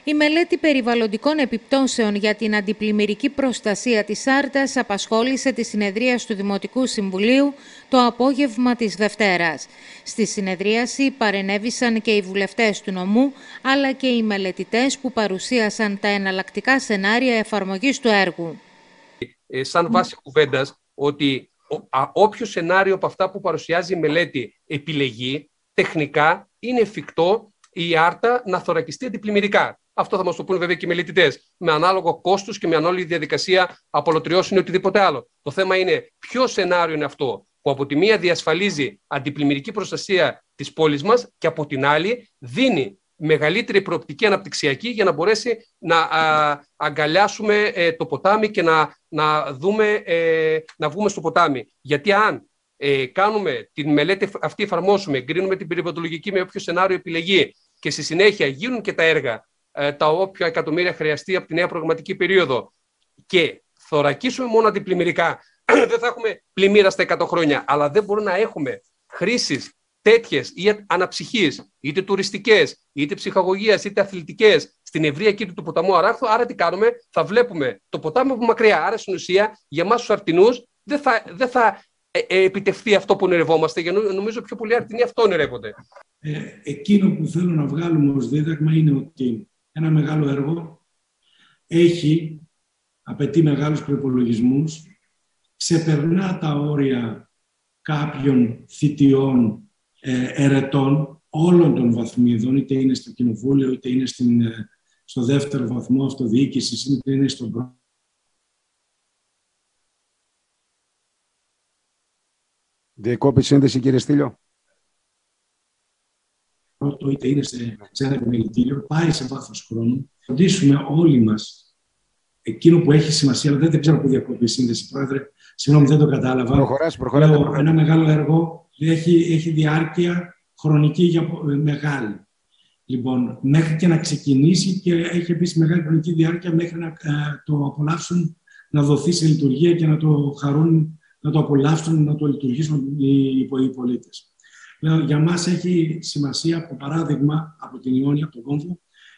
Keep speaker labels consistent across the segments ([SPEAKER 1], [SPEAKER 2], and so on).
[SPEAKER 1] Η μελέτη περιβαλλοντικών επιπτώσεων για την αντιπλημμυρική προστασία της Άρτας απασχόλησε τη συνεδρίαση του Δημοτικού Συμβουλίου το απόγευμα της Δευτέρας. Στη συνεδρίαση παρενέβησαν και οι βουλευτές του νομού, αλλά και οι μελετητές που παρουσίασαν τα εναλλακτικά σενάρια εφαρμογής του έργου.
[SPEAKER 2] Σαν βάση κουβέντας, ότι όποιο σενάριο από αυτά που παρουσιάζει η μελέτη επιλεγεί, τεχνικά είναι εφικτό η Άρτα να θωρακιστεί αντιπλημμυρικά. Αυτό θα μας το πούνε βέβαια και οι μελετητές. Με ανάλογο κόστος και με ανάλογη διαδικασία απολωτριώσεων ή οτιδήποτε άλλο. Το θέμα είναι ποιο σενάριο είναι αυτό που από τη μία διασφαλίζει αντιπλημμυρική προστασία της πόλης μας και από την άλλη δίνει μεγαλύτερη προοπτική αναπτυξιακή για να μπορέσει να αγκαλιάσουμε το ποτάμι και να βγούμε στο ποτάμι. Γιατί αν κάνουμε την μελέτη αυτή, εφαρμόσουμε, εγκρίνουμε την περιβαλλοντολογική με όποιο σενάριο επιλεγεί και στη συνέχεια γίνουν και τα έργα τα όποια εκατομμύρια χρειαστεί από τη νέα προγραμματική περίοδο και θωρακίσουμε μόνο αντιπλημμυρικά, δεν θα έχουμε πλημμύρα στα 100 χρόνια, αλλά δεν μπορούμε να έχουμε χρήσεις τέτοιες ή αναψυχής, είτε τουριστικές, είτε ψυχαγωγίας, είτε αθλητικές στην ευρεία κύκλη του ποταμού Αράχθου. Άρα τι κάνουμε? Θα βλέπουμε το ποτάμι από μακριά. Άρα στην ουσία για εμάς τους αρτινούς δεν θα επιτευχθεί αυτό που ονειρευόμαστε, γιατί νομίζω πιο πολλοί αρτινοί αυτό ονειρεύονται.
[SPEAKER 3] Εκείνο που θέλω να βγάλουμε ως δίδαγμα είναι ότι ένα μεγάλο έργο απαιτεί μεγάλους προϋπολογισμούς, ξεπερνά τα όρια κάποιων θητιών ερετών όλων των βαθμίδων, είτε είναι στο κοινοβούλιο, είτε είναι στο δεύτερο βαθμό αυτοδιοίκησης, είτε είναι στον πρώτο.
[SPEAKER 4] Διακόπη σύνδεση, κύριε Στήλιο.
[SPEAKER 3] Είτε είναι σε ένα επιμελητήριο, πάει σε βάθος χρόνου. Φροντίσουμε όλοι μας εκείνο που έχει σημασία, αλλά δεν ξέρω που διακόπη η σύνδεση, Πρόεδρε. Συγγνώμη, δεν το κατάλαβα.
[SPEAKER 4] Προχωράτε.
[SPEAKER 3] Ένα μεγάλο έργο έχει διάρκεια χρονική μεγάλη. Λοιπόν, μέχρι και να ξεκινήσει και έχει επίσης μεγάλη χρονική διάρκεια μέχρι να το απολαύσουν, να δοθεί σε λειτουργία και να το χαρούν, να το απολαύσουν, να το λειτουργήσουν οι πολίτες. Για μας έχει σημασία, από παράδειγμα, από την Ιόνια, από τον Κόμβο,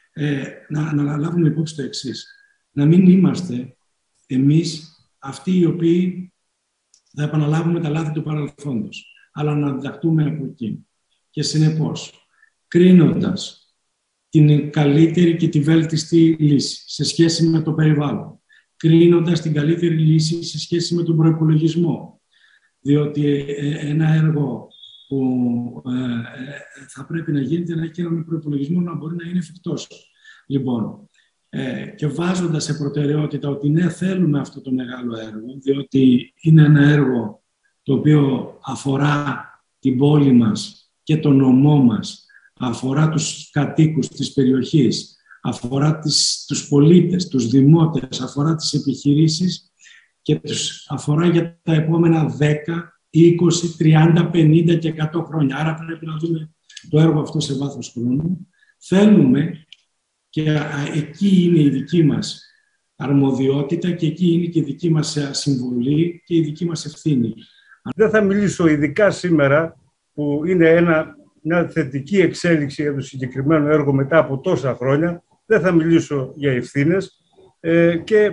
[SPEAKER 3] να λάβουμε υπόψη το εξής. Να μην είμαστε εμείς αυτοί οι οποίοι θα επαναλάβουμε τα λάθη του παρελθόντος, αλλά να διδαχτούμε από εκεί. Και συνεπώς, κρίνοντας την καλύτερη και τη βέλτιστη λύση σε σχέση με το περιβάλλον, κρίνοντας την καλύτερη λύση σε σχέση με τον προϋπολογισμό, διότι ένα έργο που θα πρέπει να γίνεται να έχει έναν προϋπολογισμό να μπορεί να είναι εφικτός. Λοιπόν, και βάζοντας σε προτεραιότητα ότι ναι, θέλουμε αυτό το μεγάλο έργο, διότι είναι ένα έργο το οποίο αφορά την πόλη μας και τον νομό μας, αφορά τους κατοίκους της περιοχής, αφορά τους πολίτες, τους δημότες, αφορά τις επιχειρήσεις και τους αφορά για τα επόμενα 10, 20, 30, 50 και 100 χρόνια. Άρα πρέπει να δούμε το έργο αυτό σε βάθος χρόνου. Θέλουμε, και εκεί είναι η δική μας αρμοδιότητα και εκεί είναι και η δική μας συμβολή και η δική μας ευθύνη.
[SPEAKER 5] Δεν θα μιλήσω ειδικά σήμερα, που είναι μια θετική εξέλιξη για το συγκεκριμένο έργο μετά από τόσα χρόνια. Δεν θα μιλήσω για ευθύνες και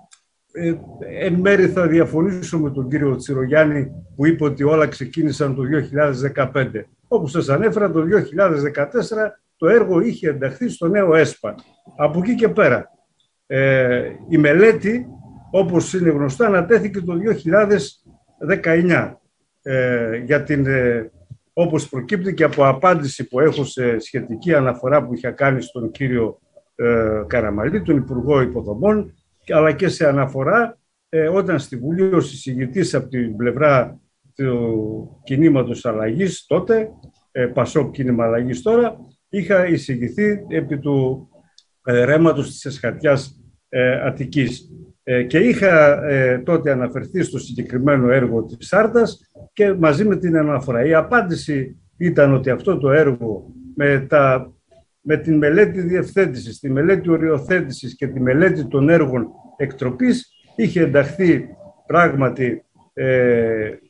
[SPEAKER 5] εν μέρει θα διαφωνήσω με τον κύριο Τσιρογιάννη που είπε ότι όλα ξεκίνησαν το 2015. Όπως σας ανέφερα, το 2014 το έργο είχε ενταχθεί στο νέο ΕΣΠΑ. Από εκεί και πέρα, η μελέτη, όπως είναι γνωστά, ανατέθηκε το 2019. Όπως προκύπτει και από απάντηση που έχω σε σχετική αναφορά που είχα κάνει στον κύριο Καραμαλή, τον Υπουργό Υποδομών, αλλά και σε αναφορά όταν στη Βουλή ο εισηγητής από την πλευρά του κινήματος αλλαγής τότε, Πασόκ κίνημα αλλαγής τώρα, είχα εισηγηθεί επί του ρέματος της Εσχατιάς Αττικής και είχα τότε αναφερθεί στο συγκεκριμένο έργο της Άρτας και μαζί με την αναφορά. Η απάντηση ήταν ότι αυτό το έργο με την μελέτη διευθέτησης, τη μελέτη οριοθέτησης και τη μελέτη των έργων εκτροπής είχε ενταχθεί πράγματι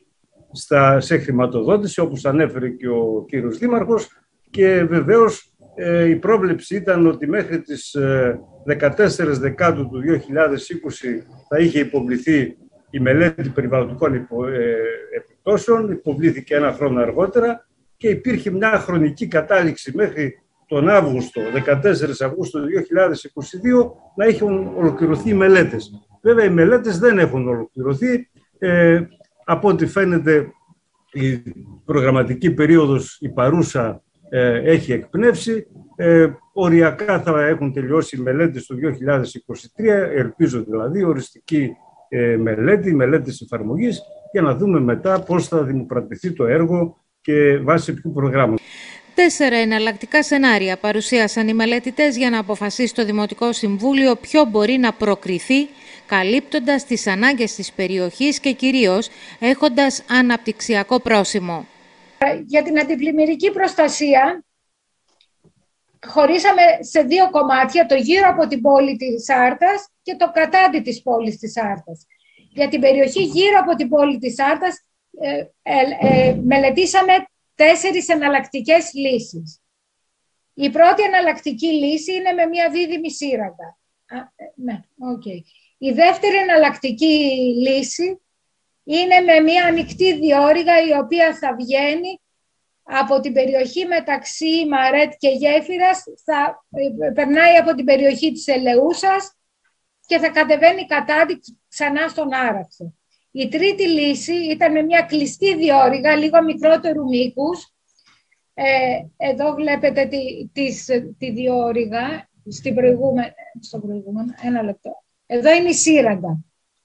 [SPEAKER 5] σε χρηματοδότηση, όπως ανέφερε και ο κύριος Δήμαρχος, και βεβαίως η πρόβλεψη ήταν ότι μέχρι τις 14 Δεκάτου του 2020 θα είχε υποβληθεί η μελέτη περιβαλλοντικών επιπτώσεων, υποβλήθηκε ένα χρόνο αργότερα και υπήρχε μια χρονική κατάληξη μέχρι τον Αύγουστο, 14 Αυγούστου 2022, να έχουν ολοκληρωθεί οι μελέτες. Βέβαια, οι μελέτες δεν έχουν ολοκληρωθεί. Από ό,τι φαίνεται, η προγραμματική περίοδος, η παρούσα, έχει εκπνεύσει. Οριακά θα έχουν τελειώσει οι μελέτες το 2023, ελπίζω δηλαδή, οριστική μελέτη, μελέτες εφαρμογής, για να δούμε μετά πώς θα δημοπρατηθεί το έργο και βάσει ποιου προγράμματος.
[SPEAKER 1] 4 εναλλακτικά σενάρια παρουσίασαν οι μελετητές για να αποφασίσει το Δημοτικό Συμβούλιο ποιο μπορεί να προκριθεί, καλύπτοντας τις ανάγκες της περιοχής και κυρίως έχοντας αναπτυξιακό πρόσημο.
[SPEAKER 6] Για την αντιπλημμυρική προστασία χωρίσαμε σε 2 κομμάτια, το γύρω από την πόλη της Σάρτας και το κατάντι της πόλης της Σάρτας. Για την περιοχή γύρω από την πόλη της Σάρτας μελετήσαμε 4 εναλλακτικές λύσεις. Η πρώτη εναλλακτική λύση είναι με μια δίδυμη σύραγγα. Η δεύτερη εναλλακτική λύση είναι με μια ανοιχτή διόρυγα, η οποία θα βγαίνει από την περιοχή μεταξύ Μαρέτ και Γέφυρας, θα περνάει από την περιοχή της Ελεούσας και θα κατεβαίνει κατάντι ξανά στον Άραξο. Η τρίτη λύση ήταν με μια κλειστή διόρυγα, λίγο μικρότερου μήκους. Εδώ βλέπετε τη διόρυγα, στο προηγούμενο, ένα λεπτό. Εδώ είναι η σύραγγα.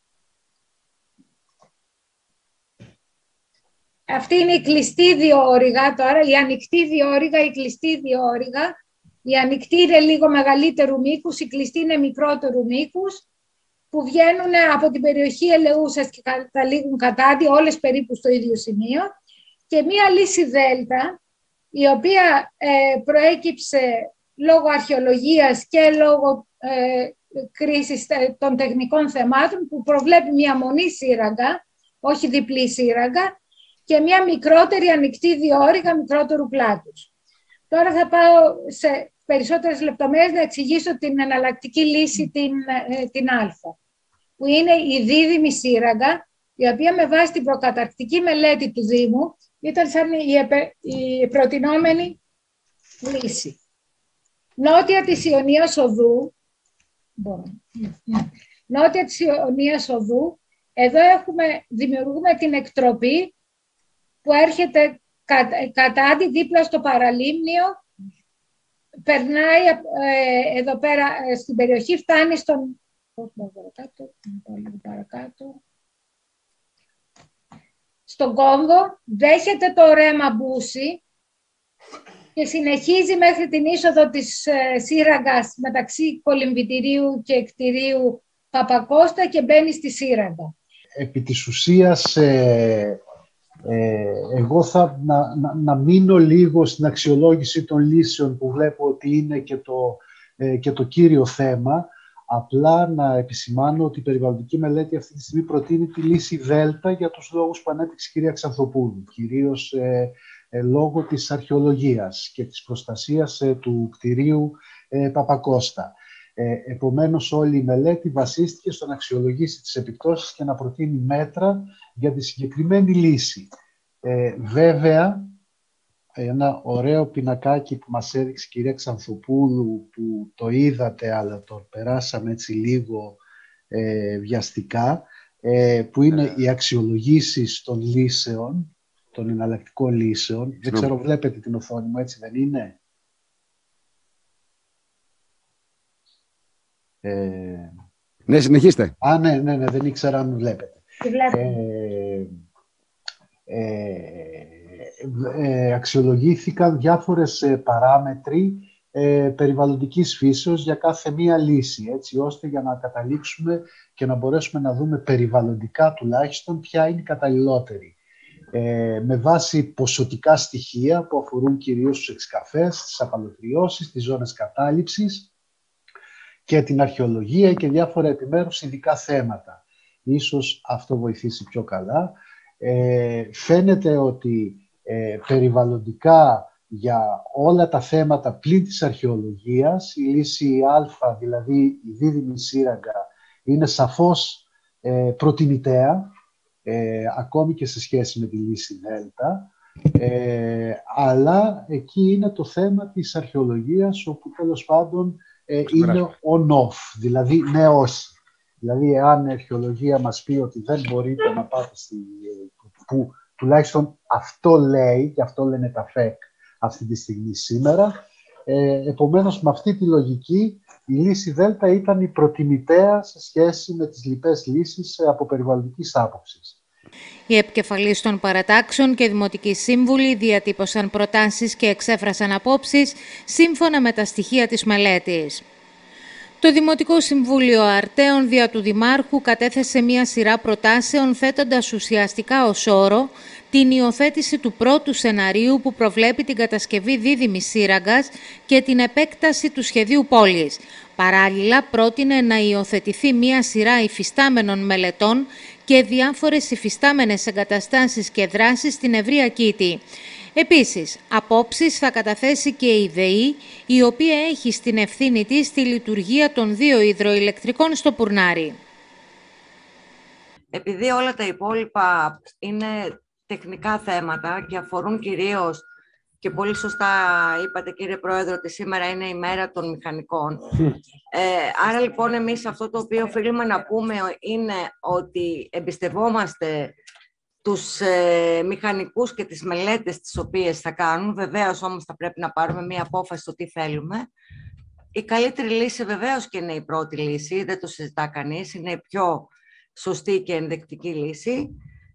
[SPEAKER 6] Αυτή είναι η κλειστή διόρυγα τώρα, η ανοιχτή διόρυγα, η κλειστή διόρυγα. Η ανοιχτή είναι λίγο μεγαλύτερου μήκους, η κλειστή είναι μικρότερου μήκους, που βγαίνουν από την περιοχή Ελεούσας και καταλήγουν κατάντι, όλες περίπου στο ίδιο σημείο. Και μία λύση Δέλτα, η οποία προέκυψε λόγω αρχαιολογίας και λόγω κρίσης των τεχνικών θεμάτων, που προβλέπει μία μονή σύραγγα, όχι διπλή σύραγγα, και μία μικρότερη ανοιχτή διόρυγα μικρότερου πλάτους. Τώρα θα πάω σε περισσότερες λεπτομέρειες να εξηγήσω την εναλλακτική λύση, την Α, που είναι η δίδυμη σύραγγα, η οποία με βάση την προκαταρκτική μελέτη του Δήμου ήταν σαν η προτινόμενη λύση. Νότια της Ιωνίας Οδού, εδώ δημιουργούμε την εκτροπή που έρχεται κατάντι δίπλα στο παραλίμνιο, περνάει εδώ πέρα στην περιοχή, φτάνει στον... στον Κόγκο, δέχεται το ρέμα Μπούση και συνεχίζει μέχρι την είσοδο της σύραγγας μεταξύ κολυμβητηρίου και κτηρίου Παπακώστα και μπαίνει στη σύραγγα.
[SPEAKER 7] Επί της ουσίας, εγώ θα να μείνω λίγο στην αξιολόγηση των λύσεων που βλέπω ότι είναι και το κύριο θέμα. Απλά να επισημάνω ότι η περιβαλλοντική μελέτη αυτή τη στιγμή προτείνει τη λύση Δέλτα για τους λόγους που ανέπτυξε η κυρία Ξανθοπούλου, κυρίως λόγω της αρχαιολογίας και της προστασίας του κτηρίου Παπακώστα. Επομένως, όλη η μελέτη βασίστηκε στο να αξιολογήσει τις επιπτώσεις και να προτείνει μέτρα για τη συγκεκριμένη λύση. Βέβαια, ένα ωραίο πινακάκι που μας έδειξε η κυρία Ξανθοπούλου, που το είδατε αλλά το περάσαμε έτσι λίγο βιαστικά, που είναι οι αξιολογήσεις των λύσεων, των εναλλακτικών λύσεων. Δεν ξέρω, βλέπετε την οθόνη μου, έτσι δεν είναι?
[SPEAKER 4] Ναι, συνεχίστε.
[SPEAKER 7] Ναι, δεν ήξερα αν βλέπετε. Αξιολογήθηκαν διάφορες παράμετροι περιβαλλοντικής φύσεως για κάθε μία λύση, έτσι ώστε για να καταλήξουμε και να μπορέσουμε να δούμε περιβαλλοντικά τουλάχιστον ποια είναι η καταλληλότερη. Με βάση ποσοτικά στοιχεία που αφορούν κυρίως τους εξκαφές, τις απαλωτριώσεις, τις ζώνες κατάληψης και την αρχαιολογία και διάφορα επιμέρους ειδικά θέματα. Ίσως αυτό βοηθήσει πιο καλά. Φαίνεται ότι περιβαλλοντικά για όλα τα θέματα πλην της αρχαιολογίας. Η λύση Α, δηλαδή η δίδυμη σύραγγα, είναι σαφώς προτιμητέα, ακόμη και σε σχέση με τη λύση Δ. Αλλά εκεί είναι το θέμα της αρχαιολογίας, όπου τέλος πάντων είναι on-off, δηλαδή ναι όχι. Δηλαδή, αν η αρχαιολογία μας πει ότι δεν μπορείτε να πάτε που τουλάχιστον αυτό λέει και αυτό λένε τα ΦΕΚ αυτή τη στιγμή σήμερα, επομένως με αυτή τη λογική η λύση Δ ήταν η προτιμητέα σε σχέση με τις λοιπές λύσεις από περιβαλλοντικής άποψης.
[SPEAKER 1] Οι επικεφαλείς των παρατάξεων και δημοτικοί σύμβουλοι διατύπωσαν προτάσεις και εξέφρασαν απόψεις σύμφωνα με τα στοιχεία της μελέτης. Το Δημοτικό Συμβούλιο Αρτέων δια του Δημάρχου κατέθεσε μία σειρά προτάσεων θέτοντας ουσιαστικά ως όρο την υιοθέτηση του πρώτου σεναρίου που προβλέπει την κατασκευή δίδυμης σύραγγας και την επέκταση του σχεδίου πόλης. Παράλληλα, πρότεινε να υιοθετηθεί μία σειρά υφιστάμενων μελετών και διάφορες υφιστάμενες εγκαταστάσεις και δράσεις στην ευρεία Κήτη. Επίσης, απόψεις θα καταθέσει και η ΔΕΗ, η οποία έχει στην ευθύνη της τη λειτουργία των 2 υδροηλεκτρικών στο Πουρνάρι.
[SPEAKER 8] Επειδή όλα τα υπόλοιπα είναι τεχνικά θέματα και αφορούν κυρίως, και πολύ σωστά είπατε κύριε Πρόεδρο, ότι σήμερα είναι η μέρα των μηχανικών. Άρα λοιπόν εμείς αυτό το οποίο οφείλουμε να πούμε είναι ότι εμπιστευόμαστε τους μηχανικούς και τις μελέτες τις οποίες θα κάνουν. Βεβαίως όμως θα πρέπει να πάρουμε μία απόφαση στο τι θέλουμε. Η καλύτερη λύση βεβαίως και είναι η πρώτη λύση, δεν το συζητά κανείς, είναι η πιο σωστή και ενδεικτική λύση.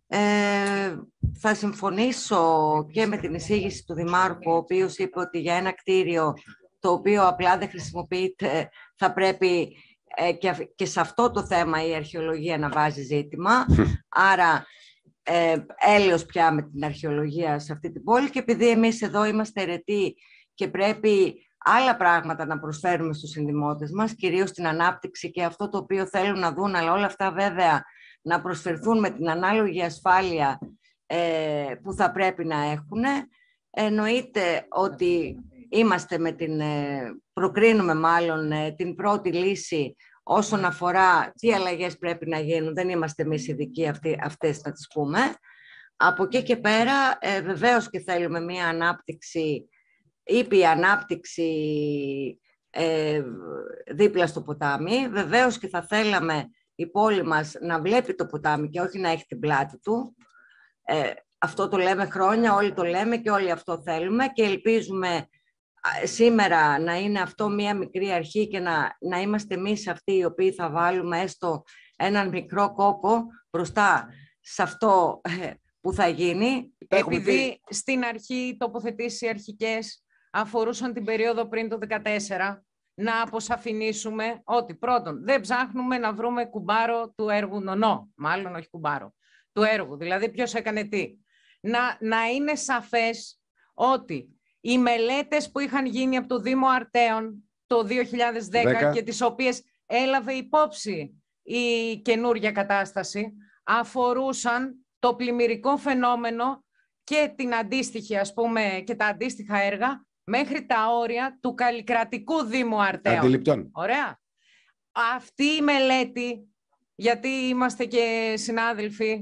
[SPEAKER 8] Θα συμφωνήσω και με την εισήγηση του Δημάρχου, ο οποίος είπε ότι για ένα κτίριο το οποίο απλά δεν χρησιμοποιείται θα πρέπει και σε αυτό το θέμα η αρχαιολογία να βάζει ζήτημα. Άρα έλεος πια με την αρχαιολογία σε αυτή την πόλη, και επειδή εμείς εδώ είμαστε αιρετοί και πρέπει άλλα πράγματα να προσφέρουμε στους συνδημότες μας, κυρίως την ανάπτυξη και αυτό το οποίο θέλουν να δουν, αλλά όλα αυτά βέβαια να προσφερθούν με την ανάλογη ασφάλεια που θα πρέπει να έχουν. Εννοείται ότι είμαστε προκρίνουμε μάλλον την πρώτη λύση όσον αφορά τι αλλαγές πρέπει να γίνουν. Δεν είμαστε εμείς ειδικοί αυτές να τις πούμε. Από εκεί και πέρα βεβαίως και θέλουμε μια ανάπτυξη, ήπια ανάπτυξη δίπλα στο ποτάμι. Βεβαίως και θα θέλαμε η πόλη μας να βλέπει το ποτάμι και όχι να έχει την πλάτη του. Αυτό το λέμε χρόνια, όλοι το λέμε και όλοι αυτό θέλουμε και ελπίζουμε σήμερα να είναι αυτό μία μικρή αρχή και να είμαστε εμείς αυτοί οι οποίοι θα βάλουμε έστω έναν μικρό κόκο μπροστά σε αυτό που θα γίνει.
[SPEAKER 9] Επειδή στην αρχή οι τοποθετήσεις αρχικές αφορούσαν την περίοδο πριν το 2014, να αποσαφηνίσουμε ότι πρώτον δεν ψάχνουμε να βρούμε κουμπάρο του έργου νονό, μάλλον όχι κουμπάρο, του έργου, δηλαδή ποιος έκανε τι. Να είναι σαφές ότι οι μελέτες που είχαν γίνει από το Δήμο Αρτέων το 2010 και τις οποίες έλαβε υπόψη η καινούργια κατάσταση αφορούσαν το πλημμυρικό φαινόμενο και την αντίστοιχη, ας πούμε, και τα αντίστοιχα έργα μέχρι τα όρια του καλλικρατικού Δήμου Αρτέων.
[SPEAKER 4] Αντιληπτών.
[SPEAKER 9] Ωραία. Αυτή η μελέτη, γιατί είμαστε και συνάδελφοι,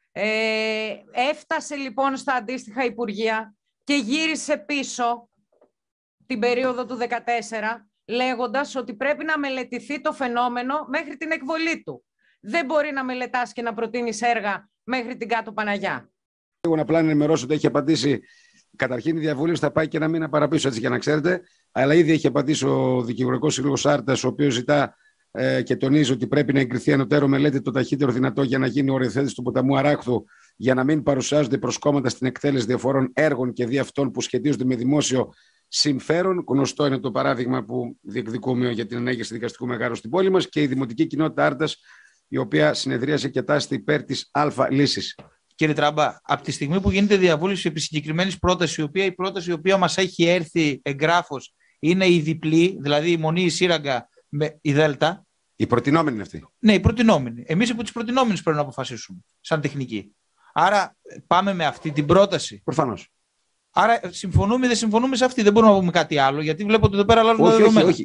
[SPEAKER 9] έφτασε λοιπόν στα αντίστοιχα υπουργεία και γύρισε πίσω την περίοδο του 2014, λέγοντας ότι πρέπει να μελετηθεί το φαινόμενο μέχρι την εκβολή του. Δεν μπορεί να μελετάς και να προτείνεις έργα μέχρι την Κάτω Παναγιά.
[SPEAKER 4] Εγώ απλά να ενημερώσω ότι έχει απαντήσει. Καταρχήν η διαβούλευση θα πάει και ένα μήνα παραπίσω, έτσι για να ξέρετε. Αλλά ήδη έχει απαντήσει ο Δικηγορικός Σύλλογος Άρτας, ο οποίος ζητά και τονίζει ότι πρέπει να εγκριθεί ανωτέρω μελέτη το ταχύτερο δυνατό για να γίνει οριοθέτηση του ποταμού Αράχθου, για να μην παρουσιάζονται προσκόμματα στην εκτέλεση διαφόρων έργων και δι' αυτών που σχετίζονται με δημόσιο συμφέρον. Γνωστό είναι το παράδειγμα που διεκδικούμε για την ανέγερση δικαστικού μεγάρου στην πόλη μας, και η Δημοτική Κοινότητα Άρτας, η οποία συνεδρίασε και τάσσεται υπέρ της Α λύσης.
[SPEAKER 10] Κύριε Τραμπά, από τη στιγμή που γίνεται διαβούλευση επί συγκεκριμένης πρότασης, η πρόταση η οποία μας έχει έρθει εγγράφος είναι η διπλή, δηλαδή η Μονή, η Σύραγγα με η Δέλτα.
[SPEAKER 4] Η προτινόμενη είναι αυτή.
[SPEAKER 10] Ναι, η προτινόμενη. Εμείς από τις προτινόμενες πρέπει να αποφασίσουμε, σαν τεχνική. Άρα πάμε με αυτή την πρόταση.
[SPEAKER 4] Προφανώς.
[SPEAKER 10] Άρα συμφωνούμε ή δεν συμφωνούμε σε αυτή. Δεν μπορούμε να πούμε κάτι άλλο, γιατί βλέπω ότι εδώ πέρα αλλάζουν τα δεδομένα.
[SPEAKER 4] Όχι.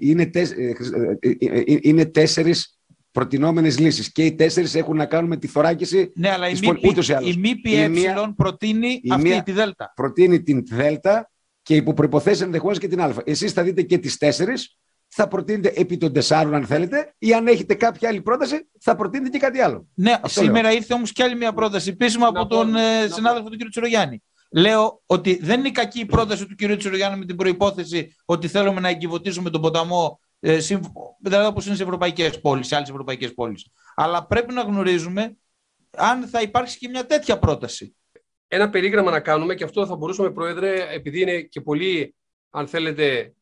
[SPEAKER 4] Είναι 4 προτινόμενες λύσεις. Και οι 4 έχουν να κάνουν με τη θωράκιση.
[SPEAKER 10] Ναι, αλλά η ΜΠΕ προτείνει αυτή τη Δέλτα.
[SPEAKER 4] Προτείνει την Δέλτα και υπό προϋποθέσεις ενδεχομένως και την Α. Εσείς θα δείτε και τις 4. Θα προτείνετε επί των 4, αν θέλετε, ή αν έχετε κάποια άλλη πρόταση, θα προτείνετε και κάτι άλλο.
[SPEAKER 10] Ναι, σήμερα ήρθε όμως και άλλη μια πρόταση επίσημα από τον συνάδελφο του κ. Τσιρογιάννη. Λέω ότι δεν είναι κακή η πρόταση του κ. Τσιρογιάννη με την προϋπόθεση ότι θέλουμε να εγκυβωτήσουμε τον ποταμό, δηλαδή όπως είναι σε ευρωπαϊκές πόλεις, σε άλλες ευρωπαϊκές πόλεις. Αλλά πρέπει να γνωρίζουμε αν θα υπάρξει και μια τέτοια πρόταση.
[SPEAKER 2] Ένα περίγραμμα να κάνουμε, και αυτό θα μπορούσαμε, Πρόεδρε, επειδή είναι και πολύ, αν θέλετε,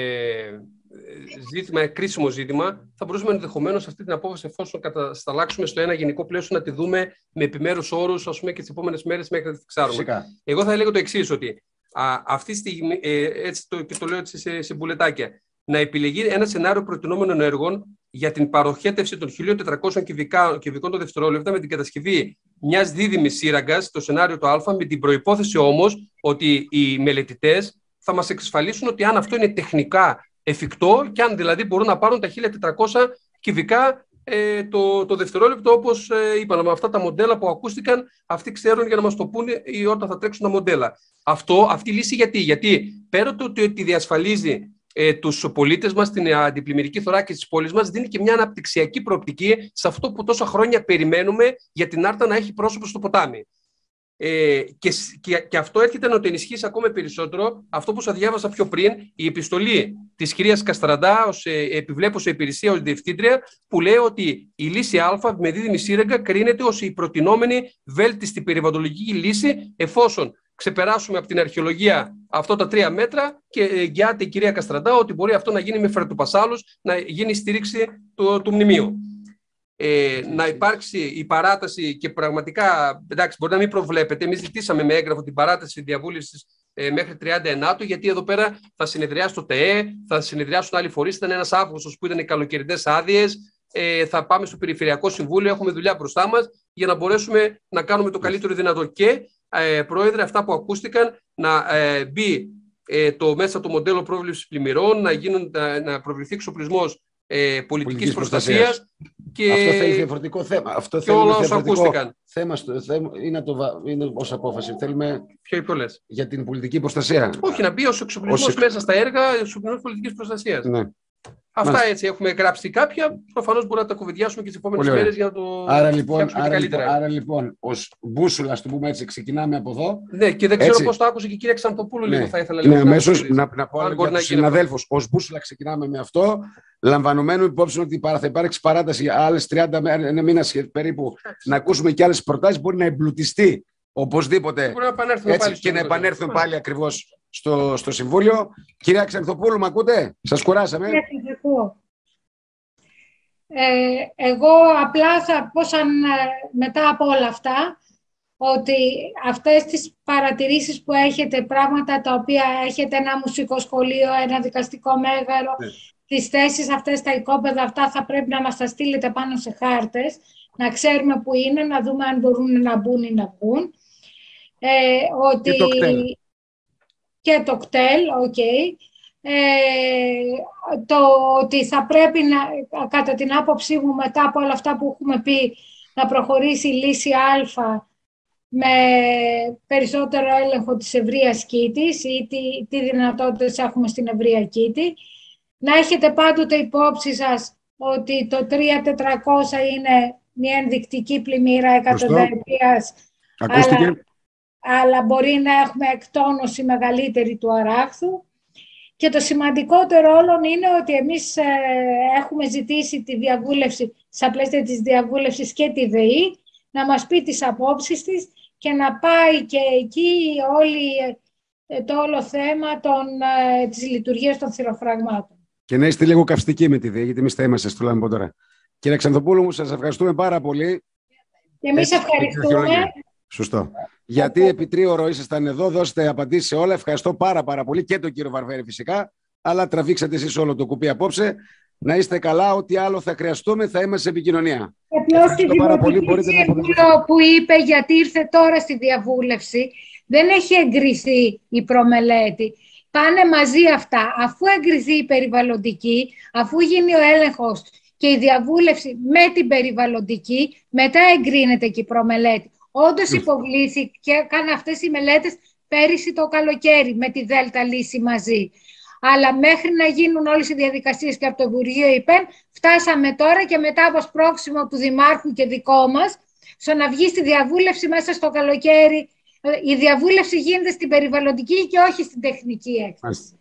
[SPEAKER 2] κρίσιμο ζήτημα, θα μπορούσαμε ενδεχομένως αυτή την απόφαση, εφόσον κατασταλάξουμε στο ένα γενικό πλαίσιο, να τη δούμε με επιμέρους όρους, ας πούμε, και τις επόμενες μέρες μέχρι να τη ξέρουμε. Εγώ θα έλεγα το εξής, ότι αυτή τη στιγμή, έτσι το λέω έτσι σε μπουλετάκια, να επιλεγεί ένα σενάριο προτινόμενων έργων για την παροχέτευση των 1.400 κυβικών το δευτερόλεπτα με την κατασκευή μιας δίδυμης σύραγγας, το σενάριο το Α, με την προϋπόθεση όμως ότι οι μελετητές θα μας εξασφαλίσουν ότι αν αυτό είναι τεχνικά εφικτό και αν δηλαδή μπορούν να πάρουν τα 1.400 κυβικά το δευτερόλεπτο, όπως είπαμε, με αυτά τα μοντέλα που ακούστηκαν, αυτοί ξέρουν για να μας το πούνε ή όταν θα τρέξουν τα μοντέλα. Αυτή η λύση γιατί πέρα το ότι διασφαλίζει τους πολίτες μας, την αντιπλημμυρική θωράκιση της πόλης μας, δίνει και μια αναπτυξιακή προοπτική σε αυτό που τόσα χρόνια περιμένουμε για την Άρτα να έχει πρόσωπο στο ποτάμι. Και αυτό έρχεται να το ενισχύσει ακόμα περισσότερο αυτό που σας διάβασα πιο πριν, η επιστολή της κυρίας Καστραντά ως επιβλέπουσα υπηρεσία, ως διευθύντρια, που λέει ότι η λύση Α με δίδυμη σύραγγα κρίνεται ως η προτινόμενη βέλτιστη περιβαλλοντολογική λύση, εφόσον ξεπεράσουμε από την αρχαιολογία αυτά τα 3 μέτρα, και εγγυάται η κυρία Καστραντά ότι μπορεί αυτό να γίνει με φρετοπασάλους, να γίνει στήριξη του μνημείου. Να υπάρξει η παράταση και πραγματικά, εντάξει, μπορεί να μην προβλέπετε. Εμείς ζητήσαμε με έγγραφο την παράταση διαβούλευσης μέχρι 39, γιατί εδώ πέρα θα συνεδριάσει το ΤΕΕ, θα συνεδριάσουν άλλοι φορείς. Ήταν ένας Αύγουστος που ήταν οι καλοκαιρινές άδειες. Θα πάμε στο Περιφερειακό Συμβούλιο, έχουμε δουλειά μπροστά μας για να μπορέσουμε να κάνουμε το καλύτερο δυνατό. Και, Πρόεδρε, αυτά που ακούστηκαν, να μπει μέσα το μοντέλο πρόβλεψης πλημμυρών, να προβληθεί εξοπλισμός πολιτικής προστασίας. Και
[SPEAKER 4] αυτό θέλει διαφορετικό θέμα. Αυτό
[SPEAKER 2] και όλα όσα ακούστηκαν.
[SPEAKER 4] Θέμα είναι ως απόφαση. Θέλουμε
[SPEAKER 2] ποιες?
[SPEAKER 4] Για την πολιτική προστασία.
[SPEAKER 2] Όχι, να μπει ως εξοπλισμός μέσα στα έργα εξοπλισμός πολιτικής προστασίας.
[SPEAKER 4] Ναι.
[SPEAKER 2] Αυτά έτσι έχουμε γράψει κάποια. Προφανώς μπορούμε να τα κουβεντιάσουμε και τις επόμενες μέρες για να το
[SPEAKER 4] καλύτερα. Άρα λοιπόν, ως μπούσουλα, ας το πούμε έτσι, ξεκινάμε από εδώ.
[SPEAKER 2] Ναι, και δεν ξέρω πώς το άκουσε και η κυρία Ξανθοπούλου.
[SPEAKER 4] Ναι.
[SPEAKER 2] Λίγο θα ήθελα
[SPEAKER 4] να πω για τους συναδέλφους. Ως μπούσουλα ξεκινάμε με αυτό, λαμβανομένου υπόψη ότι θα υπάρξει παράταση για άλλες 30 μήνες περίπου, να ακούσουμε και άλλες προτάσεις, μπορεί να εμπλουτιστεί οπωσδήποτε και να επανέλθουμε πάλι ακριβώς στο Συμβούλιο. Κυρία Ξανθοπούλου, με ακούτε? Σας κουράσαμε?
[SPEAKER 6] Εγώ απλά θα πω μετά από όλα αυτά ότι αυτές τις παρατηρήσεις που έχετε, πράγματα τα οποία έχετε, ένα μουσικό σχολείο, ένα δικαστικό μέγαρο, τις θέσεις αυτές, τα οικόπεδα αυτά, θα πρέπει να μας τα στείλετε πάνω σε χάρτες, να ξέρουμε που είναι, να δούμε αν μπορούν να μπουν ή να μπουν. Και το κτέλ, το ότι θα πρέπει κατά την άποψή μου, μετά από όλα αυτά που έχουμε πει, να προχωρήσει η λύση Α με περισσότερο έλεγχο της ευρείας Κήτης ή τι δυνατότητες έχουμε στην ευρεία Κήτη. Να έχετε πάντοτε υπόψη σας ότι το 3.400 είναι μια ενδεικτική πλημμύρα εκατονταετίας, αλλά μπορεί να έχουμε εκτόνωση μεγαλύτερη του αράχθου. Και το σημαντικότερο όλων είναι ότι εμείς έχουμε ζητήσει τη διαβούλευση, στα πλαίσια της διαβούλευσης, και τη ΔΕΗ, να μας πει τις απόψεις της και να πάει και εκεί το όλο θέμα της λειτουργίας των θυροφραγμάτων.
[SPEAKER 4] Και να είστε λίγο καυστικοί με τη ΔΕΗ, γιατί εμείς θα είμαστε στο λέμε τώρα. Κύριε Ξανθοπούλου μου, σας ευχαριστούμε πάρα πολύ.
[SPEAKER 6] Και εμείς ευχαριστούμε.
[SPEAKER 4] Σωστό. Γιατί επί 3ωρο ήσασταν εδώ, δώσετε απαντήσεις σε όλα. Ευχαριστώ πάρα πολύ και τον κύριο Βαρβέρη φυσικά, αλλά τραβήξατε εσείς όλο το κουπί απόψε. Να είστε καλά, ό,τι άλλο θα χρειαστούμε θα είμαστε σε επικοινωνία.
[SPEAKER 6] Απλώς τη δημοτική σύμβουλο που είπε γιατί ήρθε τώρα στη διαβούλευση, Δεν έχει εγκριθεί η προμελέτη. Πάνε μαζί αυτά. Αφού εγκριθεί η περιβαλλοντική, αφού γίνει ο έλεγχος και η διαβούλευση με την περιβαλλοντική, μετά εγκρίνεται και η προμελέτη. Όντως υποβλήθηκαν αυτές οι μελέτες πέρυσι το καλοκαίρι με τη Δέλτα Λύση μαζί. Αλλά μέχρι να γίνουν όλες οι διαδικασίες και από το Υπουργείο ΥΠΕΝ, φτάσαμε τώρα και μετά από σπρώξιμο του Δημάρχου και δικό μας, στο να βγει στη διαβούλευση μέσα στο καλοκαίρι. Η διαβούλευση γίνεται στην περιβαλλοντική και όχι στην τεχνική έκθεση.